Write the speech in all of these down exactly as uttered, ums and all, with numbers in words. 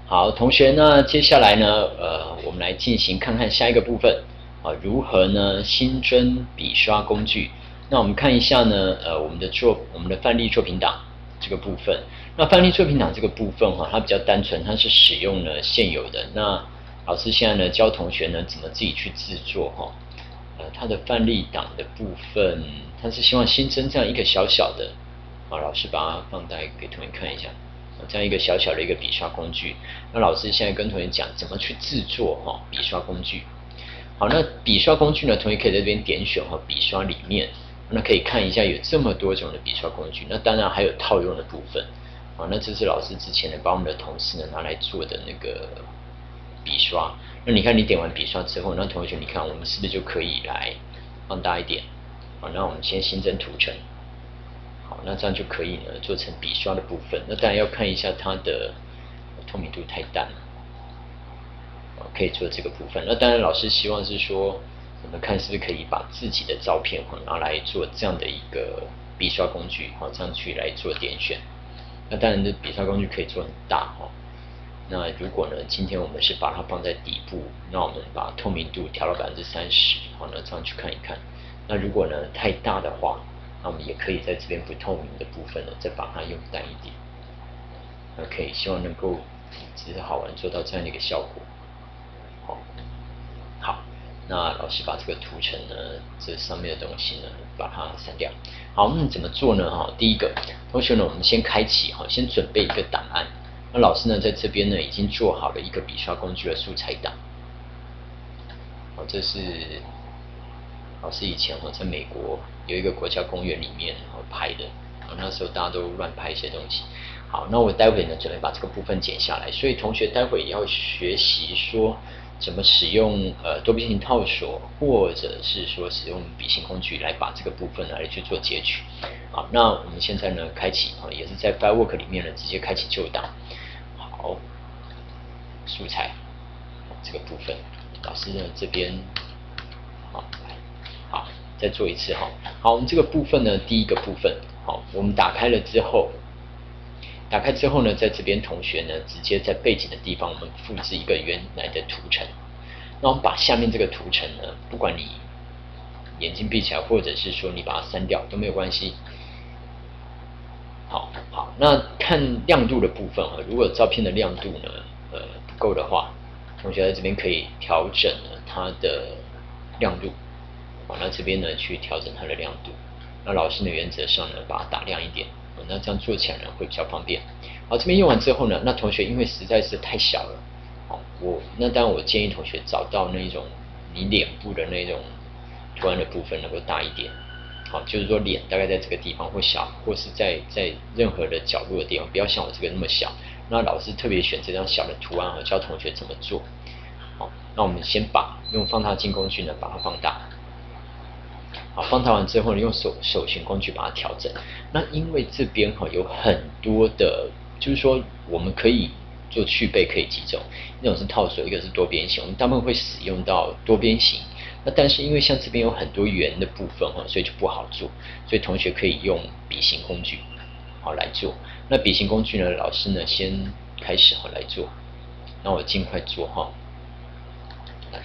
好，同学呢，接下来呢，呃，我们来进行看看下一个部分啊，如何呢新增笔刷工具？那我们看一下呢，呃，我们的作我们的范例作品档这个部分。那范例作品档这个部分哈、啊，它比较单纯，它是使用了现有的。那老师现在呢教同学呢怎么自己去制作哈、呃，它的范例档的部分，它是希望新增这样一个小小的，啊，老师把它放大给同学看一下。这样一个小小的一个笔刷工具，那老师现在跟同学讲怎么去制作哈、哦、笔刷工具。好，那笔刷工具呢，同学可以在这边点选哈、哦、笔刷里面，那可以看一下有这么多种的笔刷工具，那当然还有套用的部分。好，那这是老师之前呢把我们的同事呢拿来做的那个笔刷。那你看你点完笔刷之后，那同学你看我们是不是就可以来放大一点？好，那我们先新增图层。好，那这样就可以呢做成笔刷的部分。那当然要看一下它的透明度太淡了，可以做这个部分。那当然老师希望是说，我们看是不是可以把自己的照片拿来做这样的一个笔刷工具，好，这样去来做点选。那当然，这笔刷工具可以做很大哈。那如果呢，今天我们是把它放在底部，那我们把透明度调到百分之三十，好，那这样去看一看。那如果呢太大的话，那我们也可以在这边不透明的部分呢，再把它用淡一点。OK， 希望能够只是好玩做到这样的一个效果。好，好，那老师把这个图层呢，这上面的东西呢，把它删掉。好，那怎么做呢？哈，第一个，同学呢，我们先开启哈，先准备一个档案。那老师呢，在这边呢，已经做好了一个笔刷工具的素材档。好，这是老师以前哈在美国有一个国家公园里面拍的，那时候大家都乱拍一些东西。好，那我待会呢准备把这个部分剪下来，所以同学待会也要学习说怎么使用呃多边形套索，或者是说使用笔形工具来把这个部分来去做截取。好，那我们现在呢开启啊，也是在 Firework 里面呢直接开启旧档。好，素材这个部分，老师呢这边好来。好，再做一次哈。好，我们这个部分呢，第一个部分，好，我们打开了之后，打开之后呢，在这边同学呢，直接在背景的地方，我们复制一个原来的图层。那我们把下面这个图层呢，不管你眼睛闭起来，或者是说你把它删掉都没有关系。好，好，那看亮度的部分哈，如果照片的亮度呢，呃不够的话，同学在这边可以调整它的亮度。好，那这边呢去调整它的亮度。那老师呢原则上呢把它打亮一点，那这样做起来呢会比较方便。好，这边用完之后呢，那同学因为实在是太小了，好，我那当然我建议同学找到那种你脸部的那种图案的部分能够大一点。好，就是说脸大概在这个地方或小，或是在在任何的角落的地方，不要像我这个那么小。那老师特别选这张小的图案，教同学怎么做。好，那我们先把用放大镜工具呢把它放大。好，放大完之后呢，用手手型工具把它调整。那因为这边哈有很多的，就是说我们可以做去背，可以几种，一种是套索，一个是多边形。我们大部分会使用到多边形。那但是因为像这边有很多圆的部分哈，所以就不好做。所以同学可以用笔形工具好来做。那笔形工具呢，老师呢先开始好来做。那我尽快做哈。来。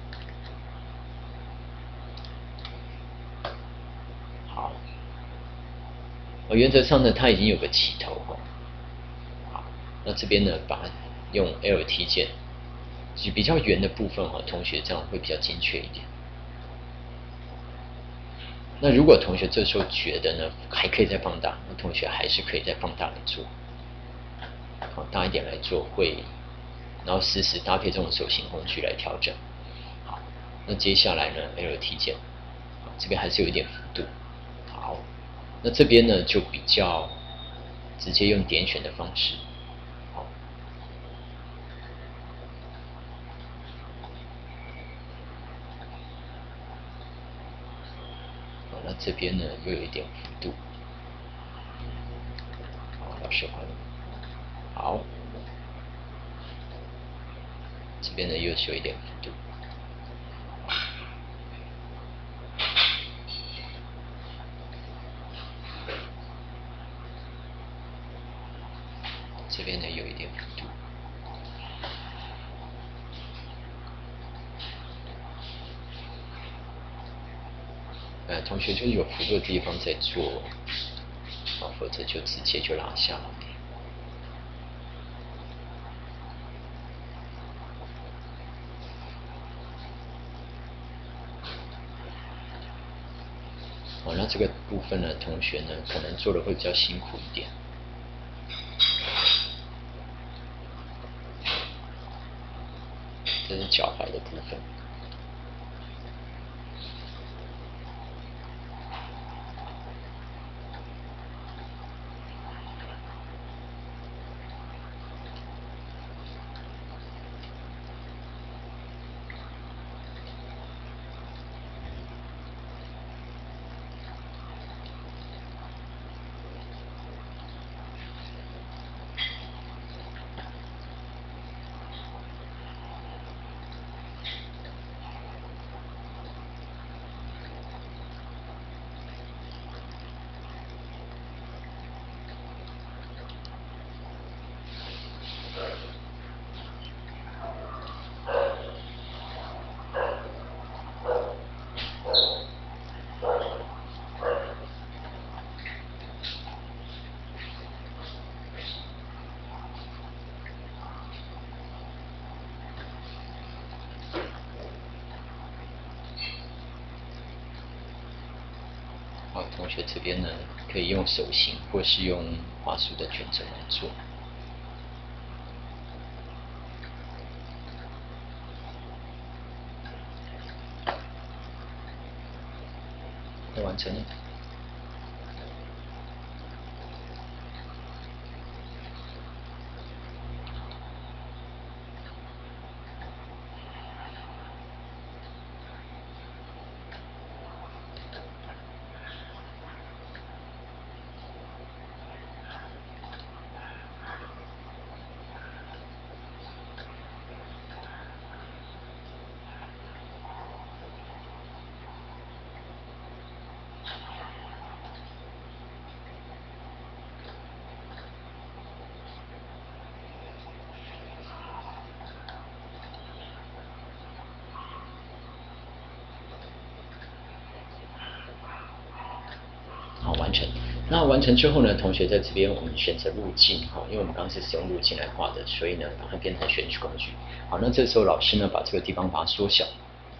好，我原则上呢，它已经有个起头哈。好，那这边呢，把它用 L T 键，比较圆的部分哈，同学这样会比较精确一点。那如果同学这时候觉得呢，还可以再放大，那同学还是可以再放大来做，好，大一点来做会，然后实时搭配这种手型工具来调整。好，那接下来呢 ，L T 键，这边还是有一点幅度。好，那这边呢就比较直接用点选的方式。好，好，那这边呢又有一点幅度。好，老师换了。好，这边呢又是有一点幅度。这边呢有一点幅度。 呃，同学就是有辅助的地方在做，啊，否则就直接就拉下来。好，那这个部分呢，同学呢可能做的会比较辛苦一点。这是脚踝的部分。好，同学这边呢，可以用手型或是用滑鼠的卷轴来做。快完成了。好，完成。那完成之后呢，同学在这边我们选择路径哈，因为我们刚刚是使用路径来画的，所以呢把它变成选取工具。好，那这时候老师呢把这个地方把它缩小。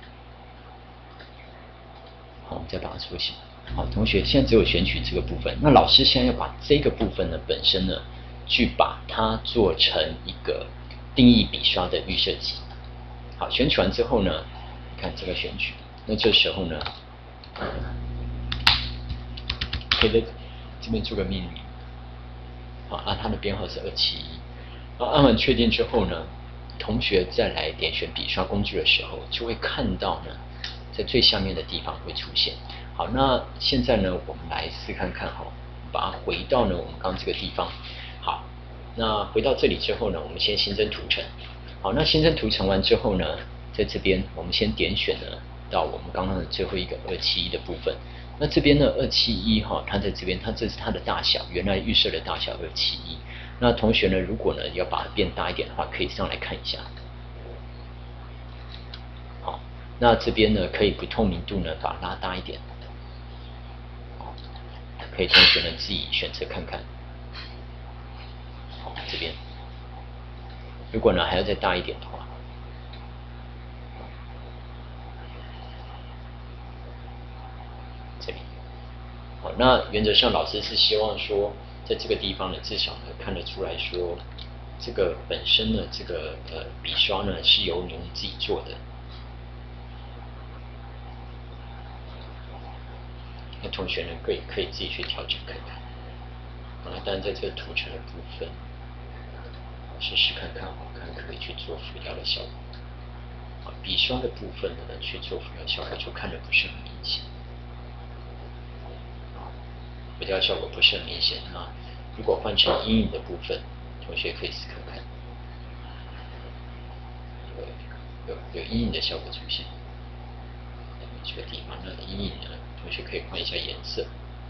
好，我们再把它缩小。好，同学现在只有选取这个部分，那老师现在要把这个部分呢本身呢，去把它做成一个定义笔刷的预设集。好，选取完之后呢，你看这个选取，那这时候呢。可以在这边做个命名，好，那它的编号是二七一。然后按完确定之后呢，同学再来点选笔刷工具的时候，就会看到呢，在最下面的地方会出现。好，那现在呢，我们来试看看哈，把它回到呢我们刚刚这个地方。好，那回到这里之后呢，我们先新增图层。好，那新增图层完之后呢，在这边我们先点选呢到我们刚刚的最后一个二七一的部分。那这边呢，二七一哈，它在这边，它这是它的大小，原来预设的大小二七一。那同学呢，如果呢要把它变大一点的话，可以上来看一下。好，那这边呢，可以不透明度呢，把它拉大一点。好，可以同学们自己选择看看。好，这边，如果呢还要再大一点的话。这里，好，那原则上老师是希望说，在这个地方呢，至少呢看得出来说，这个本身呢，这个呃笔刷呢是由你们自己做的。那同学呢可以可以自己去调整看看。好，那当然在这个图层的部分，试试看看，看可以去做浮雕的效果。啊，笔刷的部分呢去做浮雕效果，就看得不是很明显。浮雕效果不是很明显啊。如果换成阴影的部分，同学可以试看看，有有有阴影的效果出现。这个地方呢，阴影呢，同学可以换一下颜色。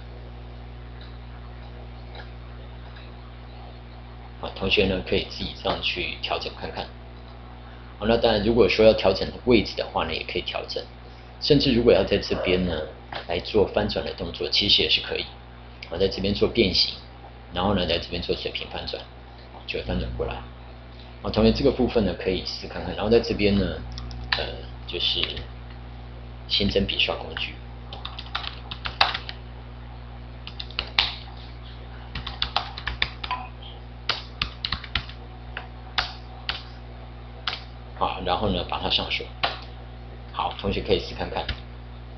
啊，同学呢可以自己这样去调整看看。好，那当然，如果说要调整位置的话呢，也可以调整。甚至如果要在这边呢， 来做翻转的动作，其实也是可以。我在这边做变形，然后呢，在这边做水平翻转，就会翻转过来。啊，同学这个部分呢，可以试看看。然后在这边呢，呃，就是新增笔刷工具。好，然后呢，把它上手。好，同学可以试看看。